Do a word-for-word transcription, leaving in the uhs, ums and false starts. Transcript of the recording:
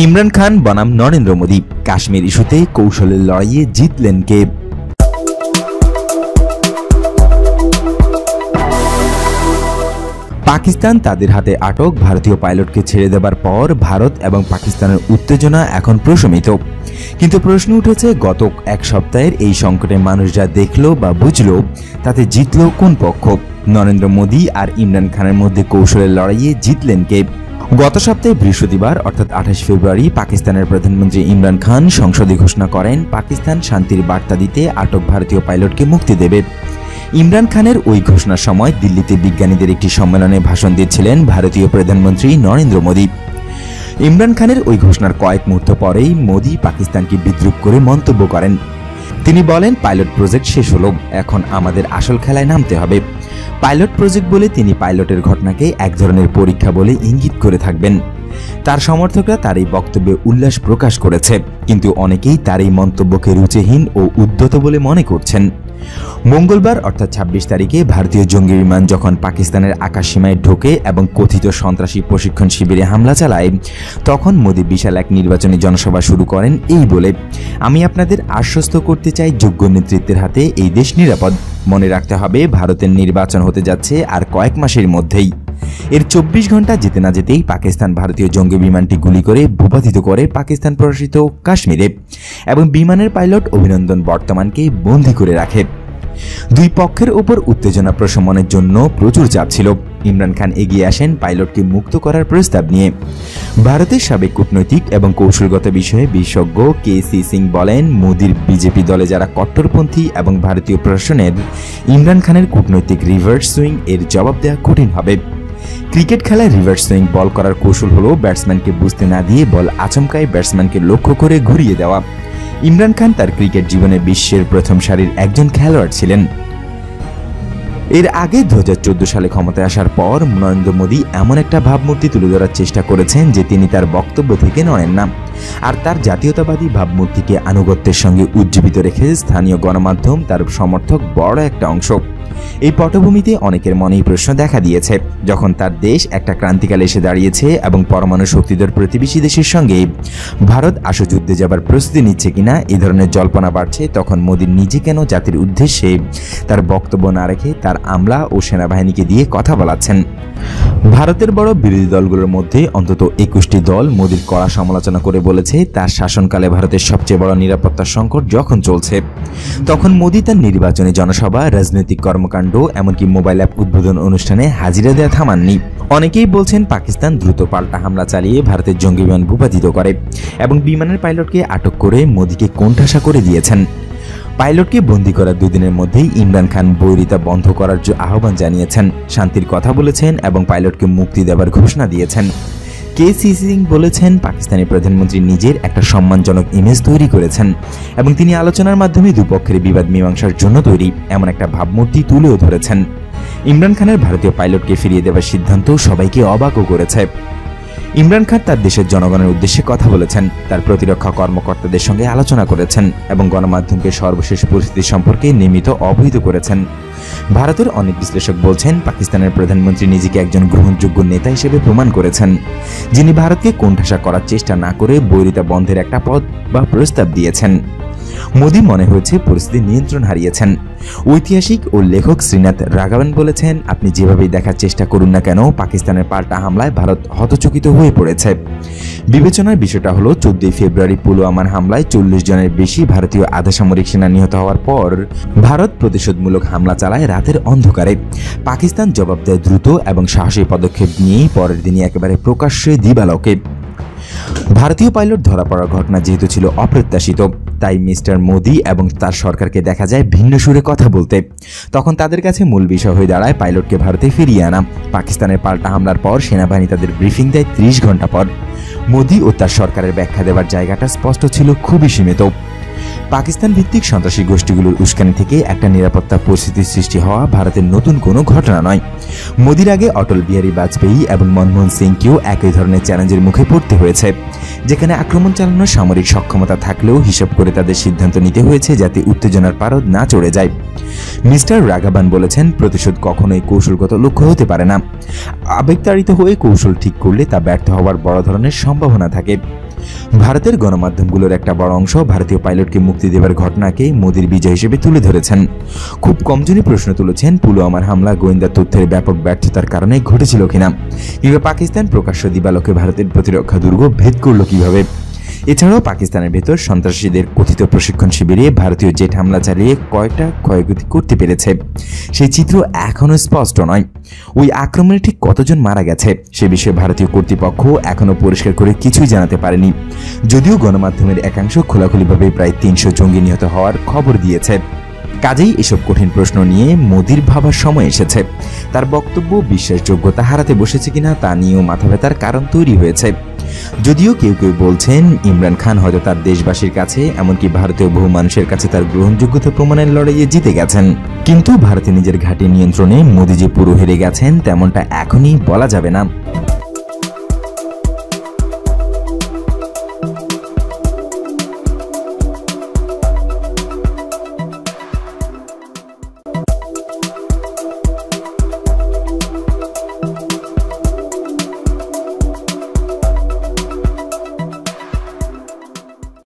ইমরান খান বনাম নরেন্দ্র মোদী, কাশ্মীর ইস্যুতে কৌশলের লড়াইয়ে জিতলেন কে? পাকিস্তান তাদের হাতে আটক ভারতীয় পাইলটকে ছেড়ে দেবার পর ভারত এবং পাকিস্তানের উত্তেজনা এখন প্রশমিত। কিন্তু প্রশ্ন উঠেছে, গত এক সপ্তাহের এই সংকটে মানুষ যা দেখল বা বুঝল তাতে জিতল কোন পক্ষ? নরেন্দ্র মোদী আর ইমরান খানের মধ্যে কৌশলের লড়াইয়ে জিতলেন কে? গত সপ্তাহে বৃহস্পতিবার অর্থাৎ আঠাশ ফেব্রুয়ারি পাকিস্তানের প্রধানমন্ত্রী ইমরান খান সংসদে ঘোষণা করেন পাকিস্তান শান্তির বার্তা দিতে আটক ভারতীয় পাইলটকে মুক্তি দেবে। ইমরান খানের ওই ঘোষণার সময় দিল্লিতে বিজ্ঞানীদের একটি সম্মেলনে ভাষণ দিচ্ছিলেন ভারতীয় প্রধানমন্ত্রী নরেন্দ্র মোদী। ইমরান খানের ওই ঘোষণার কয়েক মুহূর্ত পরেই মোদী পাকিস্তানকে বিদ্রূপ করে মন্তব্য করেন। তিনি বলেন, পাইলট প্রজেক্ট শেষ হলো, এখন আমাদের আসল খেলায় নামতে হবে। পাইলট প্রজেক্ট বলে তিনি পাইলটের ঘটনাকে এক ধরনের পরীক্ষা বলে ইঙ্গিত করে থাকবেন। তার সমর্থকরা তার এই বক্তব্যে উল্লাস প্রকাশ করেছে, কিন্তু অনেকেই তার এই মন্তব্যকে রুচিহীন ও উদ্ধত বলে মনে করছেন। মঙ্গলবার অর্থাৎ ছাব্বিশ তারিখে ভারতীয় জঙ্গি বিমান যখন পাকিস্তানের আকাশসীমায় ঢোকে এবং কথিত সন্ত্রাসী প্রশিক্ষণ শিবিরে হামলা চালায়, তখন মোদী বিশাল এক নির্বাচনী জনসভা শুরু করেন এই বলে, আমি আপনাদের আশ্বস্ত করতে চাই যোগ্য নেতৃত্বের হাতে এই দেশ নিরাপদ। মনে রাখতে হবে, ভারতের নির্বাচন হতে যাচ্ছে আর কয়েক মাসের মধ্যেই। এর চব্বিশ ঘন্টা যেতে না যেতেই পাকিস্তান ভারতীয় জঙ্গি বিমানটি গুলি করে ভূপাতিত করে পাকিস্তান প্রশাসিত কাশ্মীরে এবং বিমানের পাইলট অভিনন্দন বর্তমানকে বন্দী করে রাখে। দুই পক্ষের উপর উত্তেজনা প্রশমনের জন্য প্রচুর চাপ ছিল। ইমরান খান এগিয়ে আসেন পাইলটকে মুক্ত করার প্রস্তাব নিয়ে। ভারতের সাবেক কূটনৈতিক এবং কৌশলগত বিষয়ে বিশেষজ্ঞ কে সি সিং বলেন, মোদীর বিজেপি দলে যারা কট্টরপন্থী এবং ভারতীয় প্রশাসনের ইমরান খানের কূটনৈতিক রিভার্স সুইং এর জবাব দেওয়া কঠিন হবে। ক্রিকেট খেলায় রিভার্স সুইং বল করার কৌশল হলো ব্যাটসম্যানকে বুঝতে না দিয়ে বল আচমকায় ব্যাটসম্যানকে লক্ষ্য করে ঘুরিয়ে দেওয়া। ইমরান খান তার ক্রিকেট জীবনে বিশ্বের প্রথম সারির একজন খেলোয়াড় ছিলেন। এর আগে দু হাজার চোদ্দ সালে ক্ষমতায় আসার পর নরেন্দ্র মোদী এমন একটা ভাবমূর্তি তুলে ধরার চেষ্টা করেছেন যে তিনি তার বক্তব্য থেকে নড়েন না, আর তার জাতীয়তাবাদী ভাবমূর্তিকে আনুগত্যের সঙ্গে উজ্জীবিত রেখে স্থানীয় গণমাধ্যম তার সমর্থক বড় একটা অংশ। এই পটভূমিতে অনেকের মনেই প্রশ্ন দেখা দিয়েছে, যখন তার দেশ একটা ক্রান্তিকালে এসে দাঁড়িয়েছে এবং পরমাণু শক্তিধর প্রতিবেশী দেশের সঙ্গে ভারত আসু যুদ্ধে যাবার প্রস্তুতি নিচ্ছে কিনা এই ধরনের জল্পনা বাড়ছে, তখন মোদী নিজে কেন জাতির উদ্দেশ্যে তার বক্তব্য না রেখে তার আমলা ও সেনাবাহিনীকে দিয়ে কথা বলাচ্ছেন? ভারতের বড় বিরোধী দলগুলোর মধ্যে অন্তত একুশটি দল মোদীর কড়া সমালোচনা করে বলেছে, তার শাসনকালে ভারতের সবচেয়ে বড় নিরাপত্তা সংকট যখন চলছে, তখন মোদী তার নির্বাচনী জনসভা, রাজনৈতিক কর্মকাণ্ড, এমনকি মোবাইল অ্যাপ উদ্বোধন অনুষ্ঠানে হাজিরা দেওয়া থামাননি। অনেকেই বলছেন পাকিস্তান দ্রুত পাল্টা হামলা চালিয়ে ভারতের জঙ্গি বিমান ভূপাতিত করে এবং বিমানের পাইলটকে আটক করে মোদীকে কোণঠাসা করে দিয়েছেন। পাইলটকে বন্দী করার দুদিনের মধ্যেই ইমরান খান বৈরিতা বন্ধ করার আহ্বান জানিয়েছেন, শান্তির কথা বলেছেন এবং পাইলটকে মুক্তি দেওয়ার ঘোষণা দিয়েছেন। কে সি সিং বলেছেন, পাকিস্তানি প্রধানমন্ত্রী নিজের একটা সম্মানজনক ইমেজ তৈরি করেছেন এবং তিনি আলোচনার মাধ্যমে দুপক্ষের বিবাদ মীমাংসার জন্য তৈরি এমন একটা ভাবমূর্তি তুলেও ধরেছেন। ইমরান খানের ভারতীয় পাইলটকে ফিরিয়ে দেওয়ার সিদ্ধান্ত সবাইকে অবাকও করেছে। ইমরান খান তার দেশের জনগণের উদ্দেশ্যে কথা বলেছেন, তার প্রতিরক্ষা কর্মকর্তাদের সঙ্গে আলোচনা করেছেন এবং গণমাধ্যমকে সর্বশেষ পরিস্থিতি সম্পর্কে নিয়মিত অবহিত করেছেন। ভারতের অনেক বিশ্লেষক বলছেন, পাকিস্তানের প্রধানমন্ত্রী নিজেকে একজন গ্রহণযোগ্য নেতা হিসেবে প্রমাণ করেছেন, যিনি ভারতকে কোণঠাসা করার চেষ্টা না করে বৈরিতা বন্ধের একটা পথ বা প্রস্তাব দিয়েছেন। মোদী মনে হয়েছে পরিস্থিতি নিয়ন্ত্রণ হারিয়েছেন। ঐতিহাসিক ও লেখক শ্রীনাথ রাঘাবন বলেছেন, আপনি যেভাবেই দেখার চেষ্টা করুন না কেন, পাকিস্তানের পাল্টা হামলায় ভারত হতচকিত হয়ে পড়েছে। বিবেচনার বিষয়টা হলো, চোদ্দই ফেব্রুয়ারি পুলওয়ামার হামলায় চল্লিশ জনের বেশি ভারতীয় আধা সামরিক সেনা নিহত হওয়ার পর ভারত প্রতিশোধমূলক হামলা চালায় রাতের অন্ধকারে। পাকিস্তান জবাব দেয় দ্রুত এবং সাহসী পদক্ষেপ নিয়েই পরের দিনই একেবারে প্রকাশ্যে দিবালোকে। ভারতীয় পাইলট ধরা পড়ার ঘটনা যেহেতু ছিল অপ্রত্যাশিত, তাই মিস্টার মোদী এবং তার সরকারকে দেখা যায় ভিন্ন সুরে কথা বলতে। তখন তাদের কাছে মূল বিষয় হয়ে দাঁড়ায় পাইলটকে ভারতে ফিরিয়ে আনা। পাকিস্তানের পাল্টা হামলার পর সেনাবাহিনী তাদের ব্রিফিং দেয় ত্রিশ ঘন্টা পর। মোদী ও তার সরকারের ব্যাখ্যা দেওয়ার জায়গাটা স্পষ্ট ছিল, খুবই সীমিত। পাকিস্তান ভিত্তিক সন্ত্রাসী গোষ্ঠীগুলোর উস্কানি থেকে একটা নিরাপত্তা পরিস্থিতির সৃষ্টি হওয়া ভারতের নতুন কোনো ঘটনা নয়। মোদীর আগে অটল বিহারী বাজপেয়ী এবং মনমোহন সিংকেও একই ধরনের চ্যালেঞ্জের মুখে পড়তে হয়েছে, যেখানে আক্রমণ চালানোর সামরিক সক্ষমতা থাকলেও হিসাব করে তাদের সিদ্ধান্ত নিতে হয়েছে যাতে উত্তেজনার পারদ না চড়ে যায়। মিস্টার রাঘাবান বলেছেন, প্রতিশোধ কখনোই কৌশলগত লক্ষ্য হতে পারে না। আবেগতাড়িত হয়ে কৌশল ঠিক করলে তা ব্যর্থ হওয়ার বড় ধরনের সম্ভাবনা থাকে। ভারতের গণমাধ্যমগুলোর একটা বড় অংশ ভারতীয় পাইলটকে মুক্তি দেবার ঘটনাকে মোদির বিজয় হিসেবে তুলে ধরেছেন। খুব কমজনই প্রশ্ন তুলেছেন পুলওয়ামার হামলা গোয়েন্দা তথ্যের ব্যাপক ব্যর্থতার কারণে ঘটেছিল কিনা, কিংবা পাকিস্তান প্রকাশ্য দিবালোকে ভারতের প্রতিরক্ষা দুর্গ ভেদ করল কিভাবে। এছাড়াও পাকিস্তানের ভেতর সন্ত্রাসীদের কথিত প্রশিক্ষণ শিবিরে ভারতীয় জেট হামলা চালিয়ে কয়টা ক্ষয়ক্ষতি করতে পেরেছে সেই চিত্র এখনও স্পষ্ট নয়। ওই আক্রমণে ঠিক কতজন মারা গেছে সে বিষয়ে ভারতীয় কর্তৃপক্ষ এখনও পরিষ্কার করে কিছুই জানাতে পারেনি, যদিও গণমাধ্যমের একাংশ খোলাখুলিভাবে প্রায় তিনশো জঙ্গি নিহত হওয়ার খবর দিয়েছে। কাজেই এসব কঠিন প্রশ্ন নিয়ে মোদির ভাবার সময় এসেছে। তার বক্তব্য বিশ্বাসযোগ্যতা হারাতে বসেছে কিনা তা নিয়েও মাথা ব্যথার কারণ তৈরি হয়েছে। যদিও কেউ কেউ বলছেন ইমরান খান হয়তো তার দেশবাসীর কাছে, এমনকি ভারতীয় বহু মানুষের কাছে তার গ্রহণযোগ্যতা প্রমাণের লড়াইয়ে জিতে গেছেন, কিন্তু ভারতে নিজের ঘাঁটি নিয়ন্ত্রণে মোদি যে পুরো হেরে গেছেন তেমনটা এখনই বলা যাবে না।